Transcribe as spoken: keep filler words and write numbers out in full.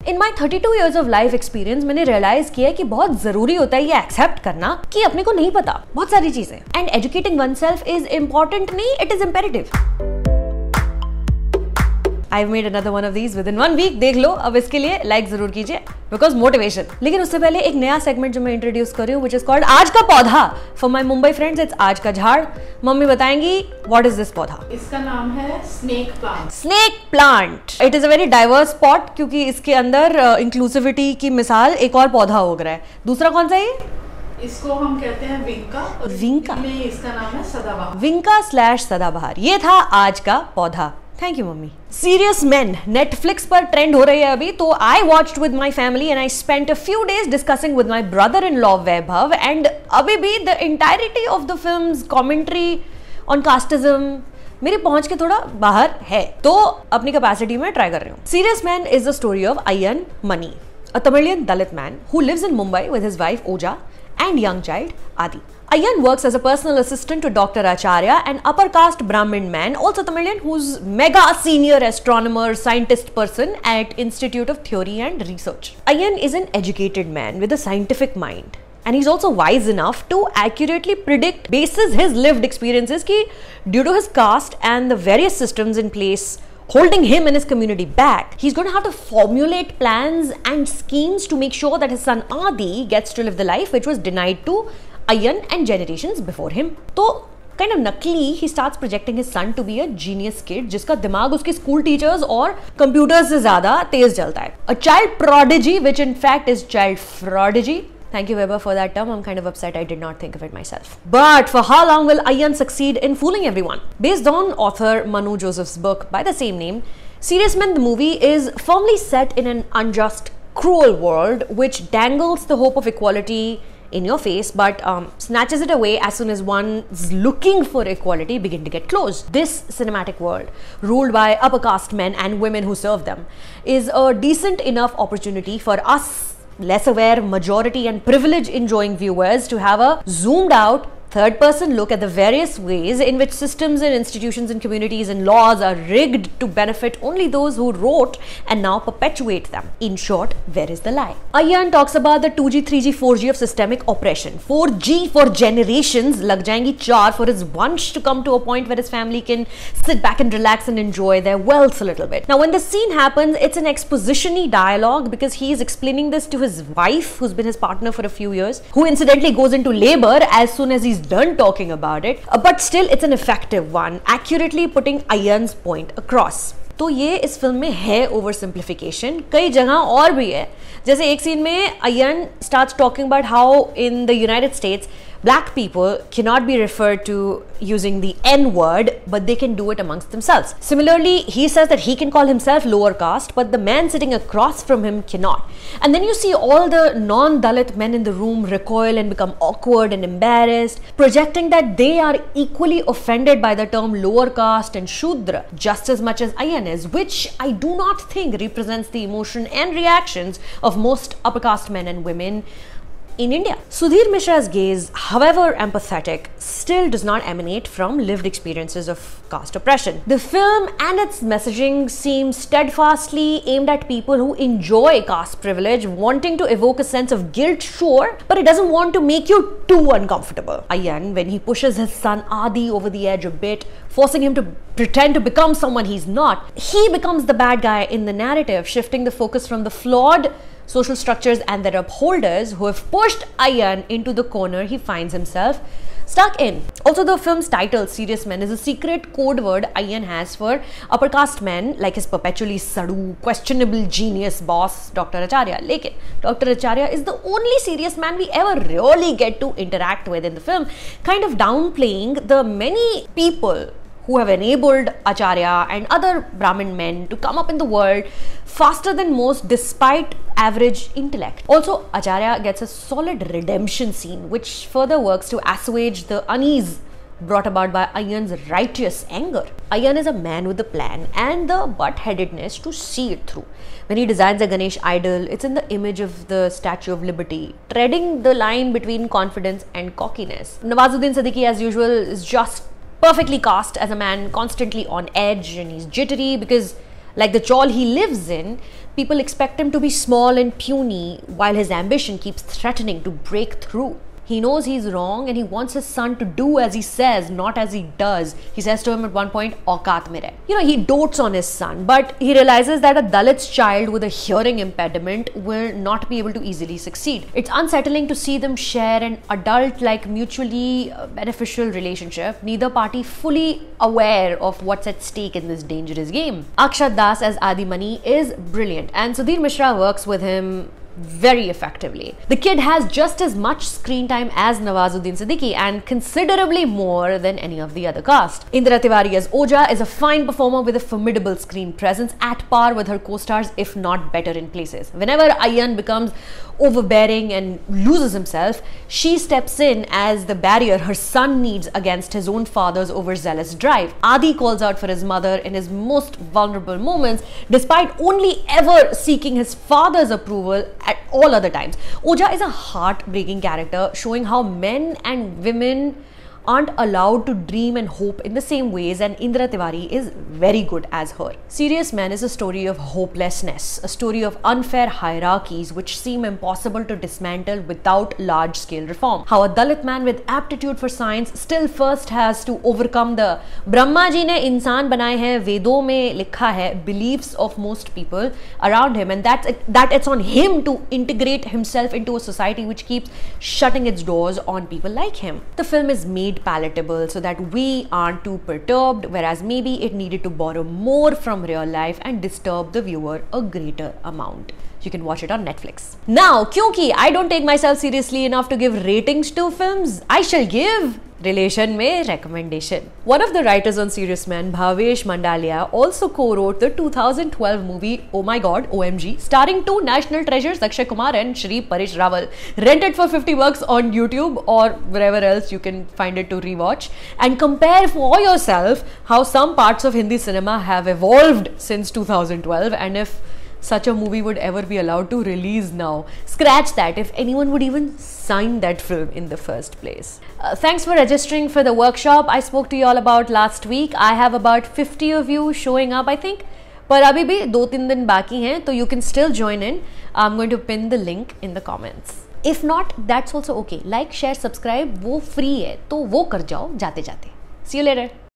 In my thirty two years of life experience मैंने realise किया कि बहुत जरूरी होता है ये एक्सेप्ट करना कि अपने को नहीं पता बहुत सारी चीजें, and educating oneself is important नहीं, it is imperative. I've made another one of these within one week. देख लो, अब इसके लिए लाइक जरूर कीजिए बिकॉज मोटिवेशन। लेकिन उससे पहले एक नया सेगमेंट जो मैं इंट्रोड्यूस कर रही हूँ, विच इज कॉल्ड आज का पौधा। For my Mumbai friends it's आज का झाड़। मम्मी बताएंगी व्हाट इज दिस पौधा। इसका नाम है snake plant. Snake plant. It is a very diverse pot क्योंकि इसके अंदर इंक्लूसिविटी uh, की मिसाल एक और पौधा उग रहा है। दूसरा कौन सा है? इसको हम कहते हैं विंका। और विंका में इसका नाम है सदाबहार। विंका स्लैश सदाबहार। ये था आज का पौधा। थैंक यू मम्मी। सीरियस मैन नेटफ्लिक्स पर ट्रेंड हो रही है अभी, तो I watched with my family and I spent a few days discussing with my brother in law Vaibhav, and अभी भी the entirety of the film's commentary on casteism मेरी पहुंच के थोड़ा बाहर है, तो अपनी कैपेसिटी में ट्राई कर रही हूँ। Serious man is the story of Ayyan Mani, a Tamilian Dalit man who lives in Mumbai with his wife Oja and young child Adi. Ayyan works as a personal assistant to Doctor Acharya, an upper caste Brahmin man, also Tamilian, who's mega senior astronomer, scientist person at Institute of Theory and Research. Ayyan is an educated man with a scientific mind. And he's also wise enough to accurately predict, basis his lived experiences, ki due to his caste and the various systems in place holding him and his community back, he's going to have to formulate plans and schemes to make sure that his son Adi gets to live the life which was denied to Ayyan and generations before him. तो kind of नकली he starts projecting his son to be a genius kid जिसका दिमाग उसके school teachers और computers से ज्यादा तेज चलता है। A child prodigy which in fact is child prodigy. Thank you Weber for that term. I'm kind of upset I did not think of it myself. But for how long will Ayyan succeed in fooling everyone? Based on author Manu Joseph's book by the same name, Serious Men the movie is firmly set in an unjust, cruel world which dangles the hope of equality in your face but um, snatches it away as soon as one's looking for equality begin to get close. This cinematic world, ruled by upper caste men and women who serve them, is a decent enough opportunity for us less aware, majority and privilege enjoying viewers to have a zoomed out third person look at the various ways in which systems and institutions and communities and laws are rigged to benefit only those who wrote and now perpetuate them. In short, where is the lie? Ayyan talks about the two G, three G, four G of systemic oppression. four G for generations, lag jayengi char for his vansh to come to a point where his family can sit back and relax and enjoy their wealth a little bit. Now when the scene happens, it's an exposition-y dialogue because he is explaining this to his wife, who's been his partner for a few years, who incidentally goes into labor as soon as he's done talking about it, uh, but still it's an effective one, accurately putting Ayyan's point across. तो ये इस film में है over simplification, कई जगह और भी है। जैसे एक सीन में Ayyan starts talking about how in the United States black people cannot be referred to using the N word, but they can do it amongst themselves. Similarly, he says that he can call himself lower caste, but the man sitting across from him cannot. And then you see all the non-Dalit men in the room recoil and become awkward and embarrassed, projecting that they are equally offended by the term lower caste and Shudra just as much as Ayyan is, which I do not think represents the emotion and reactions of most upper caste men and women in India. Sudhir Mishra's gaze, however empathetic, still does not emanate from lived experiences of caste oppression. The film and its messaging seems steadfastly aimed at people who enjoy caste privilege, wanting to evoke a sense of guilt, sure, but it doesn't want to make you too uncomfortable. Ayyan, when he pushes his son Adi over the edge a bit, forcing him to pretend to become someone he's not, he becomes the bad guy in the narrative, shifting the focus from the flawed social structures and their upholders who have pushed Ayyan into the corner he finds himself stuck in. Also, the film's title, Serious Men, is a secret code word Ayyan has for upper caste men like his perpetually sadu, questionable genius boss, Doctor Acharya. Lekin, Doctor Acharya is the only serious man we ever really get to interact with in the film, kind of downplaying the many people who have enabled Acharya and other Brahmin men to come up in the world faster than most despite average intellect. Also, Acharya gets a solid redemption scene which further works to assuage the unease brought about by Ayyan's righteous anger. Ayyan is a man with a plan and the butt-headedness to see it through. When he designs a Ganesh idol, it's in the image of the Statue of Liberty, treading the line between confidence and cockiness. Nawazuddin Siddiqui, as usual, is just perfectly cast as a man constantly on edge, and he's jittery because, like the chawl he lives in, People expect him to be small and puny while his ambition keeps threatening to break through. He knows he's wrong and he wants his son to do as he says, not as he does. He says to him at one point, "Aukat mein rahe." You know, he dotes on his son, but he realizes that a Dalit's child with a hearing impediment will not be able to easily succeed. It's unsettling to see them share an adult-like mutually beneficial relationship, neither party fully aware of what's at stake in this dangerous game. Akshat Das as Adi Mani is brilliant, and Sudhir Mishra works with him very effectively. The kid has just as much screen time as Nawazuddin Siddiqui and considerably more than any of the other cast. Indira Tiwari as Oja is a fine performer with a formidable screen presence at par with her co-stars, if not better in places. Whenever Ayan becomes overbearing and loses himself, she steps in as the barrier her son needs against his own father's overzealous drive. Adi calls out for his mother in his most vulnerable moments, despite only ever seeking his father's approval at all other times. Oja is a heartbreaking character, showing how men and women aren't allowed to dream and hope in the same ways, and Indira Tiwari is very good as her. Serious Men is a story of hopelessness, a story of unfair hierarchies which seem impossible to dismantle without large-scale reform. How a Dalit man with aptitude for science still first has to overcome the Brahma ji ne insaan banaye hain, Vedon mein likha hai beliefs of most people around him, and that's that it's on him to integrate himself into a society which keeps shutting its doors on people like him. The film is made palatable so that we aren't too perturbed, whereas maybe it needed to borrow more from real life and disturb the viewer a greater amount. You can watch it on Netflix. Now, kyunki I don't take myself seriously enough to give ratings to films, I shall give relation mein recommendation. One of the writers on Serious Men, Bhavesh Mandalia, also co-wrote the two thousand twelve movie Oh My God, O M G, starring two national treasures Akshay Kumar and Shri Paresh Rawal. Rent it for fifty bucks on YouTube or wherever else you can find it to rewatch, and compare for yourself how some parts of Hindi cinema have evolved since two thousand twelve, and if such a movie would ever be allowed to release now. Scratch that, if anyone would even sign that film in the first place. Uh, thanks for registering for the workshop I spoke to you all about last week. I have about fifty of you showing up, I think. But abhi bhi do tin din baki hain, so you can still join in. I'm going to pin the link in the comments. If not, that's also okay. Like, share, subscribe, wo free hai, to wo kar jao jate jate. See you later.